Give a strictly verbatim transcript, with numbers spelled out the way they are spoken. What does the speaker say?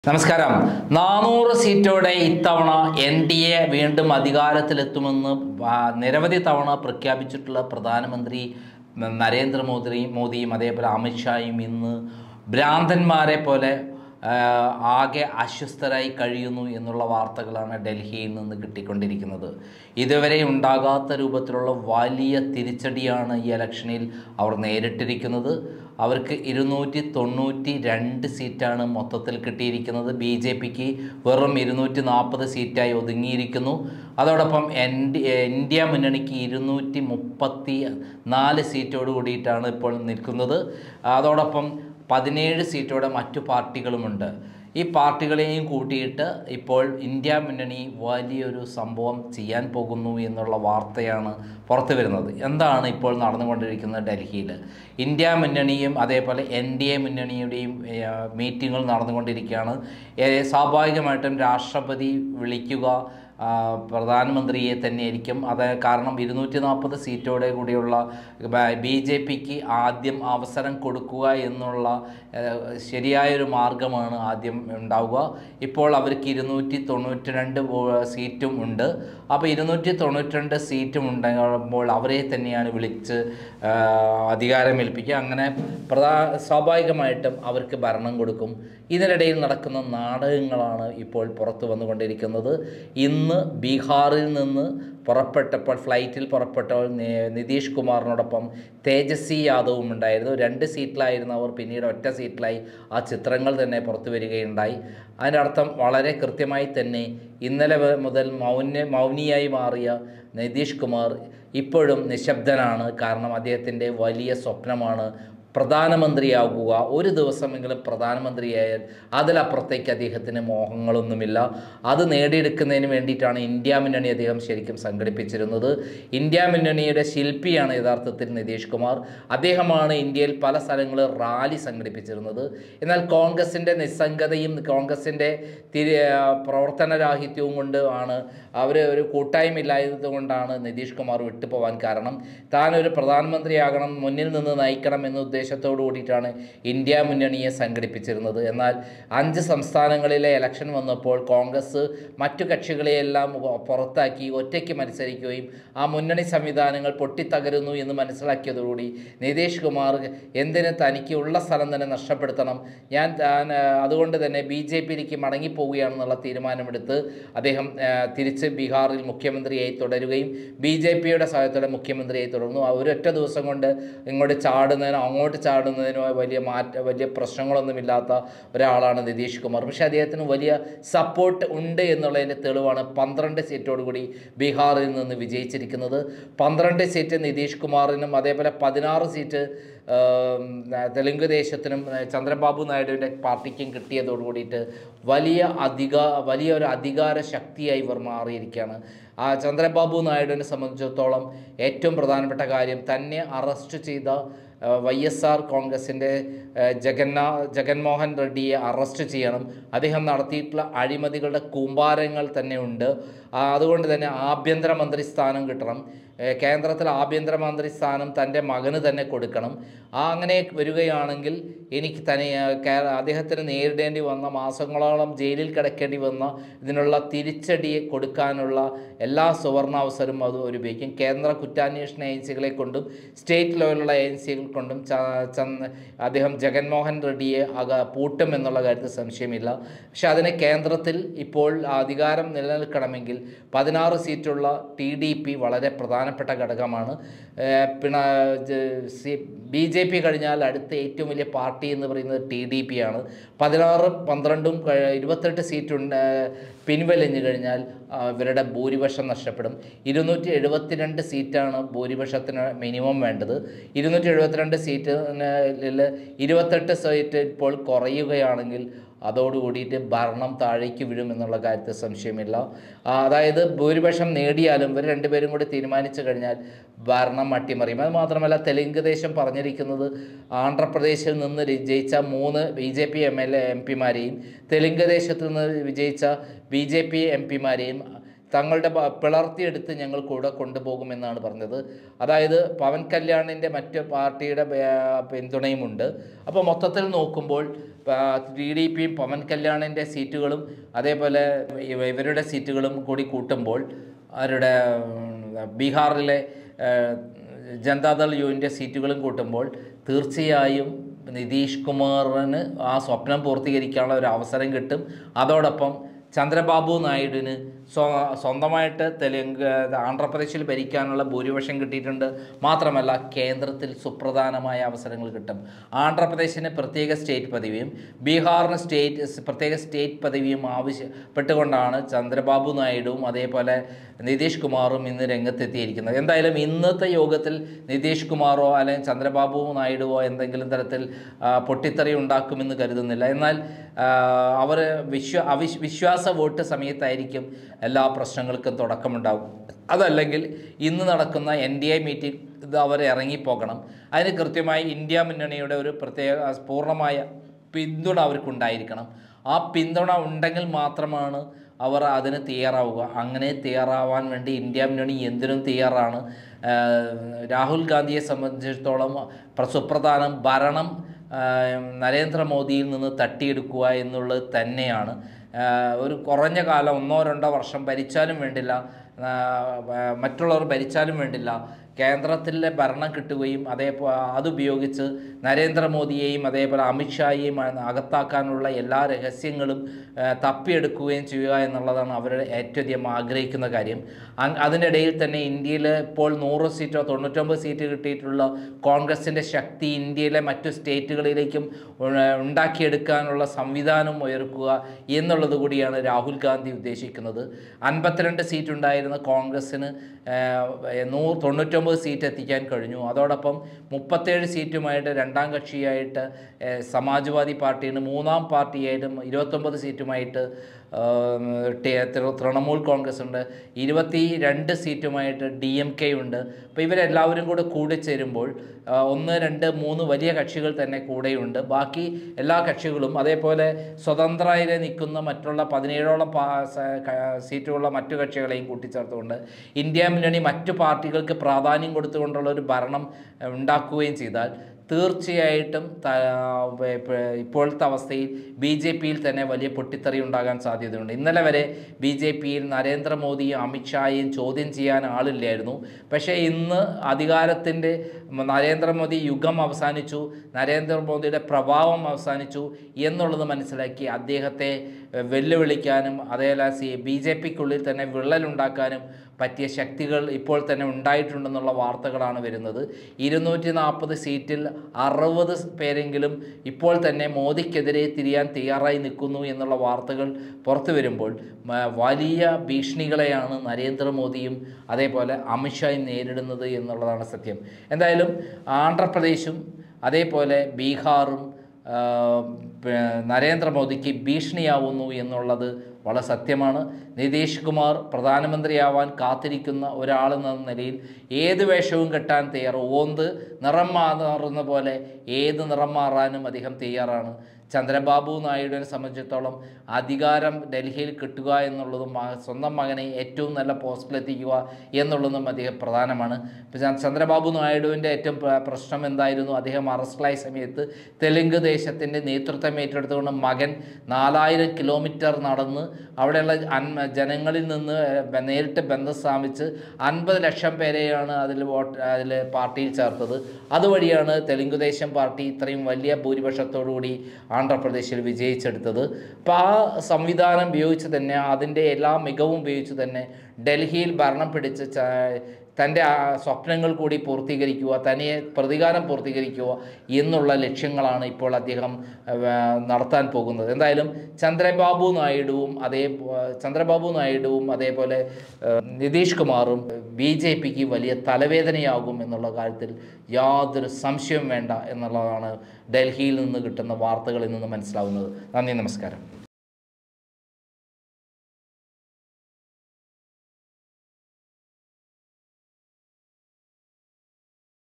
നമസ്കാരം. നാനൂറ് സീറ്റോടെ ഇത്തവണ എൻ ഡി എ വീണ്ടും അധികാരത്തിലെത്തുമെന്ന് നിരവധി തവണ പ്രഖ്യാപിച്ചിട്ടുള്ള പ്രധാനമന്ത്രി നരേന്ദ്രമോദി മോദിയും അതേപോലെ അമിത്ഷായും ഇന്ന് ഭ്രാന്തന്മാരെ പോലെ ആകെ അസ്വസ്ഥരായി കഴിയുന്നു എന്നുള്ള വാർത്തകളാണ് ഡൽഹിയിൽ നിന്ന് കിട്ടിക്കൊണ്ടിരിക്കുന്നത്. ഇതുവരെ ഉണ്ടാകാത്ത രൂപത്തിലുള്ള വലിയ തിരിച്ചടിയാണ് ഈ ഇലക്ഷനിൽ അവർ നേരിട്ടിരിക്കുന്നത്. അവർക്ക് ഇരുന്നൂറ്റി തൊണ്ണൂറ്റി രണ്ട് സീറ്റാണ് മൊത്തത്തിൽ കിട്ടിയിരിക്കുന്നത്. ബി ജെ പിക്ക് വെറും ഇരുന്നൂറ്റി നാൽപ്പത് സീറ്റായി ഒതുങ്ങിയിരിക്കുന്നു. അതോടൊപ്പം ഇന്ത്യ മുന്നണിക്ക് ഇരുന്നൂറ്റി മുപ്പത്തി നാല് സീറ്റോട് കൂടിയിട്ടാണ് ഇപ്പോൾ നിൽക്കുന്നത്. അതോടൊപ്പം പതിനേഴ് സീറ്റോടെ മറ്റു പാർട്ടികളുമുണ്ട്. ഈ പാർട്ടികളെയും കൂട്ടിയിട്ട് ഇപ്പോൾ ഇന്ത്യ മുന്നണി വലിയൊരു സംഭവം ചെയ്യാൻ പോകുന്നു എന്നുള്ള വാർത്തയാണ് പുറത്തു വരുന്നത്. എന്താണ് ഇപ്പോൾ നടന്നുകൊണ്ടിരിക്കുന്നത്? ഡൽഹിയിൽ ഇന്ത്യ മുന്നണിയും അതേപോലെ എൻ ഡി എ മുന്നണിയുടെയും മീറ്റിങ്ങുകൾ നടന്നുകൊണ്ടിരിക്കുകയാണ്. സ്വാഭാവികമായിട്ടും രാഷ്ട്രപതി വിളിക്കുക പ്രധാനമന്ത്രിയെ തന്നെയായിരിക്കും. അത് കാരണം ഇരുന്നൂറ്റി നാൽപ്പത് സീറ്റോടെ കൂടിയുള്ള ബി ജെ പിക്ക് ആദ്യം അവസരം കൊടുക്കുക എന്നുള്ള ശരിയായൊരു മാർഗമാണ് ആദ്യം ഉണ്ടാവുക. ഇപ്പോൾ അവർക്ക് ഇരുന്നൂറ്റി തൊണ്ണൂറ്റി രണ്ട് സീറ്റും ഉണ്ട്. അപ്പോൾ ഇരുന്നൂറ്റി തൊണ്ണൂറ്റി രണ്ട് സീറ്റും ഉണ്ടാകുമ്പോൾ അവരെ തന്നെയാണ് വിളിച്ച് അധികാരമേൽപ്പിക്കുക. അങ്ങനെ പ്രധാ സ്വാഭാവികമായിട്ടും അവർക്ക് ഭരണം കൊടുക്കും. ഇതിനിടയിൽ നടക്കുന്ന നാടകങ്ങളാണ് ഇപ്പോൾ പുറത്തു വന്നുകൊണ്ടിരിക്കുന്നത്. ഇന്ന് ബീഹാറിൽ നിന്ന് പുറപ്പെട്ടപ്പോൾ ഫ്ലൈറ്റിൽ പുറപ്പെട്ടപ്പോൾ നിതീഷ് കുമാറിനോടൊപ്പം തേജസ്വി യാദവും ഉണ്ടായിരുന്നു. രണ്ട് സീറ്റിലായിരുന്നു അവർ, പിന്നീട് ഒറ്റ സീറ്റിലായി. ആ ചിത്രങ്ങൾ തന്നെ പുറത്തു വരികയുണ്ടായി. അതിൻ്റെ അർത്ഥം വളരെ കൃത്യമായി തന്നെ ഇന്നലെ മുതൽ മൗന മൗനിയായി മാറിയ നിതീഷ് കുമാർ ഇപ്പോഴും നിശബ്ദനാണ്. കാരണം അദ്ദേഹത്തിൻ്റെ വലിയ സ്വപ്നമാണ് പ്രധാനമന്ത്രിയാകുക. ഒരു ദിവസമെങ്കിലും പ്രധാനമന്ത്രിയായാൽ അതിലപ്പുറത്തേക്ക് അദ്ദേഹത്തിന് മോഹങ്ങളൊന്നുമില്ല. അത് നേടിയെടുക്കുന്നതിന് വേണ്ടിയിട്ടാണ് ഇന്ത്യ മുന്നണി അദ്ദേഹം ശരിക്കും സംഘടിപ്പിച്ചിരുന്നത്. ഇന്ത്യ മുന്നണിയുടെ ശില്പിയാണ് യഥാർത്ഥത്തിൽ നിതീഷ് കുമാർ. അദ്ദേഹമാണ് ഇന്ത്യയിൽ പല സ്ഥലങ്ങളിൽ റാലി സംഘടിപ്പിച്ചിരുന്നത്. എന്നാൽ കോൺഗ്രസിൻ്റെ നിസ്സംഗതയും കോൺഗ്രസിൻ്റെ തിരി പ്രവർത്തനരാഹിത്യവും കൊണ്ട് ആണ് അവർ ഒരു കൂട്ടായ്മയില്ലായത് കൊണ്ടാണ് നിതീഷ് കുമാർ വിട്ടുപോകാൻ കാരണം. താൻ ഒരു പ്രധാനമന്ത്രിയാകണം, മുന്നിൽ നിന്ന് നയിക്കണം എന്ന ഉദ്ദേശത്തോടു കൂടിയിട്ടാണ് ഇന്ത്യ മുന്നണിയെ സംഘടിപ്പിച്ചിരുന്നത്. എന്നാൽ അഞ്ച് സംസ്ഥാനങ്ങളിലെ ഇലക്ഷൻ വന്നപ്പോൾ കോൺഗ്രസ് മറ്റു കക്ഷികളെയെല്ലാം പുറത്താക്കി ഒറ്റയ്ക്ക് മത്സരിക്കുകയും ആ മുന്നണി സംവിധാനങ്ങൾ പൊട്ടിത്തകരുന്നു എന്ന് മനസ്സിലാക്കിയതോടുകൂടി നിതീഷ് കുമാർ എന്തിന് തനിക്ക് ഉള്ള സ്ഥലം തന്നെ നഷ്ടപ്പെടുത്തണം, ഞാൻ അതുകൊണ്ട് തന്നെ ബി ജെ പിയിലേക്ക് മടങ്ങിപ്പോവുകയാണെന്നുള്ള തീരുമാനമെടുത്ത് അദ്ദേഹം തിരിച്ച് ബീഹാറിൽ മുഖ്യമന്ത്രിയായി തുടരുകയും ബി ജെ പിയുടെ സഹായത്തോടെ മുഖ്യമന്ത്രിയായി തുടർന്നു. ഒരൊറ്റ ദിവസം കൊണ്ട് ഇങ്ങോട്ട് ചാടുന്നതിനോ അങ്ങോട്ട് ചാടുന്നതിനോ വലിയ മാറ്റ വലിയ പ്രശ്നങ്ങളൊന്നുമില്ലാത്ത ഒരാളാണ് നിതീഷ് കുമാർ. പക്ഷേ അദ്ദേഹത്തിന് വലിയ സപ്പോർട്ട് ഉണ്ട് എന്നുള്ളതിൻ്റെ തെളിവാണ് പന്ത്രണ്ട് സീറ്റോടുകൂടി ബീഹാറിൽ നിന്ന് വിജയിച്ചിരിക്കുന്നത്. പന്ത്രണ്ട് സീറ്റ് നിതീഷ് കുമാറിനും അതേപോലെ പതിനാറ് സീറ്റ് തെലുങ്ക് ദേശത്തിനും ചന്ദ്രബാബു നായിഡുവിൻ്റെ പാർട്ടിക്കും കിട്ടിയതോടു കൂടിയിട്ട് വലിയ അധിക വലിയൊരു അധികാര ശക്തിയായി ഇവർ മാറിയിരിക്കുകയാണ്. ആ ചന്ദ്രബാബു നായിഡുവിനെ സംബന്ധിച്ചിടത്തോളം ഏറ്റവും പ്രധാനപ്പെട്ട കാര്യം തന്നെ അറസ്റ്റ് ചെയ്ത വൈ എസ് ആർ കോൺഗ്രസിൻ്റെ ജഗന്നാ ജഗൻമോഹൻ റെഡ്ഡിയെ അറസ്റ്റ് ചെയ്യണം. അദ്ദേഹം നടത്തിയിട്ടുള്ള അഴിമതികളുടെ കൂമ്പാരങ്ങൾ തന്നെ ഉണ്ട്. അതുകൊണ്ട് തന്നെ ആഭ്യന്തരമന്ത്രി സ്ഥാനം കിട്ടണം. കേന്ദ്രത്തിൽ ആഭ്യന്തരമന്ത്രി സ്ഥാനം തൻ്റെ മകന് തന്നെ കൊടുക്കണം. ആ അങ്ങനെ വരികയാണെങ്കിൽ എനിക്ക് തന്നെ അദ്ദേഹത്തിന് നേരിടേണ്ടി വന്ന മാസങ്ങളോളം ജയിലിൽ കിടക്കേണ്ടി വന്ന ഇതിനുള്ള തിരിച്ചടി കൊടുക്കാനുള്ള എല്ലാ സുവർണാവസരവും അത് ഉപയോഗിക്കും. കേന്ദ്ര കുറ്റാന്വേഷണ ഏജൻസികളെ കൊണ്ടും സ്റ്റേറ്റ് ലെവലുള്ള ഏജൻസികൾ കൊണ്ടും അദ്ദേഹം ജഗൻമോഹൻ റെഡ്ഡിയെ അക പൂട്ടും എന്നുള്ള കാര്യത്തിൽ സംശയമില്ല. പക്ഷെ അതിന് കേന്ദ്രത്തിൽ ഇപ്പോൾ അധികാരം നിലനിൽക്കണമെങ്കിൽ പതിനാറ് സീറ്റുള്ള ടി ഡി പി വളരെ പ്രധാനപ്പെട്ട ഘടകമാണ്. പിന്നെ ബി ജെ പി കഴിഞ്ഞാൽ അടുത്ത ഏറ്റവും വലിയ പാർട്ടി എന്ന് പറയുന്നത് ടി ഡി പി ആണ്. പതിനാറ് പന്ത്രണ്ടും ഇരുപത്തെട്ട് സീറ്റുണ്ട് പിൻവലിഞ്ഞു കഴിഞ്ഞാൽ ഇവരുടെ ഭൂരിപക്ഷം നഷ്ടപ്പെടും. ഇരുന്നൂറ്റി എഴുപത്തിരണ്ട് സീറ്റാണ് ഭൂരിപക്ഷത്തിന് മിനിമം വേണ്ടത്. ഇരുന്നൂറ്റി എഴുപത്തിരണ്ട് സീറ്റിൽ ഇരുപത്തെട്ട് സീറ്റ് ഇപ്പോൾ കുറയുകയാണെങ്കിൽ അതോടുകൂടിയിട്ട് ഭരണം താഴേക്ക് വീഴുമെന്നുള്ള കാര്യത്തിൽ സംശയമില്ല. അതായത് ഭൂരിപക്ഷം നേടിയാലും ഇവർ രണ്ടുപേരും കൂടി തീരുമാനിച്ചു കഴിഞ്ഞാൽ ഭരണം അട്ടിമറിയും. അത് മാത്രമല്ല തെലുങ്ക് ദേശം പറഞ്ഞിരിക്കുന്നത് ആന്ധ്രാപ്രദേശിൽ നിന്ന് വിജയിച്ച മൂന്ന് B J P M L A M പിമാരെയും തെലുങ്ക് ദേശത്തു നിന്ന് വിജയിച്ച ബി ജെ പി എം പിമാരെയും തങ്ങളുടെ പിളർത്തിയെടുത്ത് ഞങ്ങൾ കൂടെ കൊണ്ടുപോകുമെന്നാണ് പറഞ്ഞത്. അതായത് പവൻ കല്യാണിൻ്റെ മറ്റ് പാർട്ടിയുടെ പിന്തുണയുമുണ്ട്. അപ്പോൾ മൊത്തത്തിൽ നോക്കുമ്പോൾ ടി ഡി പിയും പവൻ കല്യാണിൻ്റെ സീറ്റുകളും അതേപോലെ ഇവരുടെ സീറ്റുകളും കൂടി കൂട്ടുമ്പോൾ അവരുടെ ബീഹാറിലെ ജനതാദൾ യുവിൻ്റെ സീറ്റുകളും കൂട്ടുമ്പോൾ തീർച്ചയായും നിതീഷ് കുമാറിന് ആ സ്വപ്നം പൂർത്തീകരിക്കാനുള്ള ഒരു അവസരം കിട്ടും. അതോടൊപ്പം ചന്ദ്രബാബു നായിഡുവിന് സ്വ സ്വന്തമായിട്ട് തെലുങ്ക് ആന്ധ്രാപ്രദേശിൽ ഭരിക്കാനുള്ള ഭൂരിപക്ഷം കിട്ടിയിട്ടുണ്ട്. മാത്രമല്ല കേന്ദ്രത്തിൽ സുപ്രധാനമായ അവസരങ്ങൾ കിട്ടും. ആന്ധ്രാപ്രദേശിന് പ്രത്യേക സ്റ്റേറ്റ് പദവിയും ബീഹാറിന് സ്റ്റേറ്റ് പ്രത്യേക സ്റ്റേറ്റ് പദവിയും ആവശ്യപ്പെട്ടുകൊണ്ടാണ് ചന്ദ്രബാബു നായിഡുവും അതേപോലെ നിതീഷ് കുമാറും ഇന്ന് രംഗത്തെത്തിയിരിക്കുന്നത്. എന്തായാലും ഇന്നത്തെ യോഗത്തിൽ നിതീഷ് കുമാറോ അല്ലെങ്കിൽ ചന്ദ്രബാബു നായിഡുവോ എന്തെങ്കിലും തരത്തിൽ പൊട്ടിത്തെറി ഉണ്ടാക്കുമെന്ന് കരുതുന്നില്ല. എന്നാൽ അവർ വിശ്വ അവിശ് വിശ്വാസ വോട്ട് സമയത്തായിരിക്കും എല്ലാ പ്രശ്നങ്ങൾക്കും തുടക്കമുണ്ടാകും. അതല്ലെങ്കിൽ ഇന്ന് നടക്കുന്ന എൻ ഡി എ മീറ്റിംഗ് ഇത് അവർ ഇറങ്ങിപ്പോകണം. അതിന് കൃത്യമായി ഇന്ത്യ മുന്നണിയുടെ ഒരു പ്രത്യേക പൂർണ്ണമായ പിന്തുണ അവർക്കുണ്ടായിരിക്കണം. ആ പിന്തുണ ഉണ്ടെങ്കിൽ മാത്രമാണ് അവർ അതിന് തയ്യാറാവുക. അങ്ങനെ തയ്യാറാവാൻ വേണ്ടി ഇന്ത്യ മുന്നണി എന്തിനും തയ്യാറാണ്. രാഹുൽ ഗാന്ധിയെ സംബന്ധിച്ചിടത്തോളം സുപ്രധാനം ഭരണം നരേന്ദ്രമോദിയിൽ നിന്ന് തട്ടിയെടുക്കുക എന്നുള്ളത് തന്നെയാണ്. ഒരു കുറഞ്ഞ കാലം ഒന്നോ രണ്ടോ വർഷം ഭരിച്ചാലും വേണ്ടില്ല, മറ്റുള്ളവർ ഭരിച്ചാലും വേണ്ടില്ല, കേന്ദ്രത്തിലെ ഭരണം കിട്ടുകയും അതേപോലെ അതുപയോഗിച്ച് നരേന്ദ്രമോദിയെയും അതേപോലെ അമിത്ഷായെയും അകത്താക്കാനുള്ള എല്ലാ രഹസ്യങ്ങളും തപ്പിയെടുക്കുകയും ചെയ്യുക എന്നുള്ളതാണ് അവരുടെ ഏറ്റവും അധികം ആഗ്രഹിക്കുന്ന കാര്യം. അതിൻ്റെ ഇടയിൽ തന്നെ ഇന്ത്യയിൽ ഇപ്പോൾ നൂറ് സീറ്റോ തൊണ്ണൂറ്റൊമ്പത് സീറ്റ് കിട്ടിയിട്ടുള്ള കോൺഗ്രസിൻ്റെ ശക്തി ഇന്ത്യയിലെ മറ്റു സ്റ്റേറ്റുകളിലേക്കും ഉണ്ടാക്കിയെടുക്കാനുള്ള സംവിധാനം ഉയർക്കുക എന്നുള്ളത് കൂടിയാണ് രാഹുൽ ഗാന്ധി ഉദ്ദേശിക്കുന്നത്. അൻപത്തിരണ്ട് സീറ്റ് ഉണ്ടായിരുന്ന കോൺഗ്രസ്സിന് നൂ തൊണ്ണൂറ്റൊമ്പത് സീറ്റ് എത്തിക്കാൻ കഴിഞ്ഞു. അതോടൊപ്പം മുപ്പത്തേഴ് സീറ്റുമായിട്ട് രണ്ടാം കക്ഷിയായിട്ട് സമാജ്വാദി പാർട്ടിയാണ്, മൂന്നാം പാർട്ടിയായിട്ടും ഇരുപത്തൊമ്പത് സീറ്റുമായിട്ട് തൃണമൂൽ കോൺഗ്രസ് ഉണ്ട്, ഇരുപത്തി രണ്ട് സീറ്റുമായിട്ട് ഡി എം കെ ഉണ്ട്. അപ്പോൾ ഇവരെല്ലാവരും കൂടെ കൂടിച്ചേരുമ്പോൾ ഒന്ന് രണ്ട് മൂന്ന് വലിയ കക്ഷികൾ തന്നെ കൂടെയുണ്ട്. ബാക്കി എല്ലാ കക്ഷികളും അതേപോലെ സ്വതന്ത്രമായി നിൽക്കുന്ന മറ്റുള്ള പതിനേഴോളം സീറ്റുള്ള മറ്റു കക്ഷികളെയും കൂട്ടിച്ചേർത്തുകൊണ്ട് ഇന്ത്യ മുന്നണി മറ്റു പാർട്ടികൾക്ക് പ്രാധാന്യം കൊടുത്തുകൊണ്ടുള്ള ഒരു ഭരണം ഉണ്ടാക്കുകയും ചെയ്താൽ തീർച്ചയായിട്ടും ഇപ്പോഴത്തെ അവസ്ഥയിൽ ബി ജെ പിയിൽ തന്നെ വലിയ പൊട്ടിത്തെറി ഉണ്ടാകാൻ സാധ്യതയുണ്ട്. ഇന്നലെ വരെ ബി ജെ പിയിൽ നരേന്ദ്രമോദിയും അമിത്ഷായെയും ചോദ്യം ചെയ്യാൻ ആളില്ലായിരുന്നു. പക്ഷേ ഇന്ന് അധികാരത്തിൻ്റെ നരേന്ദ്രമോദി യുഗം അവസാനിച്ചു, നരേന്ദ്രമോദിയുടെ പ്രഭാവം അവസാനിച്ചു എന്നുള്ളത് മനസ്സിലാക്കി അദ്ദേഹത്തെ വെല്ലുവിളിക്കാനും അതേപോലെ സി ബി ജെ പിക്കുള്ളിൽ തന്നെ വിള്ളലുണ്ടാക്കാനും പറ്റിയ ശക്തികൾ ഇപ്പോൾ തന്നെ ഉണ്ടായിട്ടുണ്ടെന്നുള്ള വാർത്തകളാണ് വരുന്നത്. ഇരുന്നൂറ്റി നാൽപ്പത് സീറ്റിൽ അറുപത് പേരെങ്കിലും ഇപ്പോൾ തന്നെ മോദിക്കെതിരെ തിരിയാൻ തയ്യാറായി നിൽക്കുന്നു എന്നുള്ള വാർത്തകൾ പുറത്തു വരുമ്പോൾ വലിയ ഭീഷണികളെയാണ് നരേന്ദ്രമോദിയും അതേപോലെ അമിത്ഷായും നേരിടുന്നത് എന്നുള്ളതാണ് സത്യം. എന്തായാലും ആന്ധ്രാപ്രദേശും അതേപോലെ ബീഹാറും നരേന്ദ്രമോദിക്ക് ഭീഷണിയാവുന്നു എന്നുള്ളത് വളരെ സത്യമാണ്. നിതീഷ് കുമാർ പ്രധാനമന്ത്രിയാവാൻ കാത്തിരിക്കുന്ന ഒരാളെന്ന നിലയിൽ ഏത് വേഷവും കെട്ടാൻ തയ്യാറ്, ഓന്ത് നിറം മാറുന്ന പോലെ ഏത് നിറം മാറാനും അദ്ദേഹം തയ്യാറാണ്. ചന്ദ്രബാബു നായിഡുവിനെ സംബന്ധിച്ചിടത്തോളം അധികാരം ഡൽഹിയിൽ കിട്ടുക എന്നുള്ളതും സ്വന്തം മകനെ ഏറ്റവും നല്ല പോസ്റ്റിലെത്തിക്കുക എന്നുള്ളതും അദ്ദേഹം പ്രധാനമാണ്. ചന്ദ്രബാബു നായിഡുവിൻ്റെ ഏറ്റവും പ്രശ്നം എന്തായിരുന്നു? അദ്ദേഹം അറസ്റ്റിലായ സമയത്ത് തെലുങ്ക് ദേശത്തിൻ്റെ നേതൃത്വം ഏറ്റെടുത്തുകൊണ്ട് മകൻ നാലായിരം കിലോമീറ്റർ നടന്ന് അവിടെയുള്ള അൻ ജനങ്ങളിൽ നിന്ന് നേരിട്ട് ബന്ധം സ്ഥാപിച്ച് അൻപത് ലക്ഷം പേരെയാണ് അതിൽ വോട്ട് അതിൽ പാർട്ടിയിൽ ചേർത്തത്. അതുവഴിയാണ് തെലുങ്ക് ദേശം പാർട്ടി ഇത്രയും വലിയ ഭൂരിപക്ഷത്തോടുകൂടി ആന്ധ്രാപ്രദേശിൽ വിജയിച്ചെടുത്തത്. അപ്പോൾ ആ സംവിധാനം ഉപയോഗിച്ച് തന്നെ അതിൻ്റെ എല്ലാ മികവും ഉപയോഗിച്ച് തന്നെ ഡൽഹിയിൽ ഭരണം പിടിച്ച് തൻ്റെ സ്വപ്നങ്ങൾ കൂടി പൂർത്തീകരിക്കുക, തനിയെ പ്രതികാരം പൂർത്തീകരിക്കുക എന്നുള്ള ലക്ഷ്യങ്ങളാണ് ഇപ്പോൾ അദ്ദേഹം നടത്താൻ പോകുന്നത്. എന്തായാലും ചന്ദ്രബാബു നായിഡുവും അതേ ചന്ദ്രബാബു നായിഡുവും അതേപോലെ നിതീഷ് കുമാറും ബി ജെ പിക്ക് വലിയ തലവേദനയാകും എന്നുള്ള കാര്യത്തിൽ യാതൊരു സംശയവും വേണ്ട എന്നുള്ളതാണ് ഡൽഹിയിൽ നിന്ന് കിട്ടുന്ന വാർത്തകളിൽ നിന്ന് മനസ്സിലാവുന്നത്. നന്ദി, നമസ്കാരം.